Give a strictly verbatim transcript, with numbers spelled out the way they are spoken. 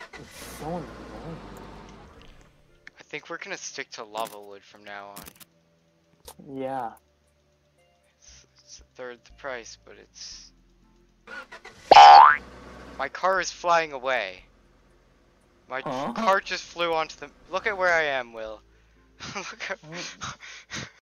It's so annoying. I think we're gonna stick to lava wood from now on. Yeah. It's, it's a third the price, but it's... My car is flying away. My Huh? car just flew onto the... Look at where I am, Will. Look at...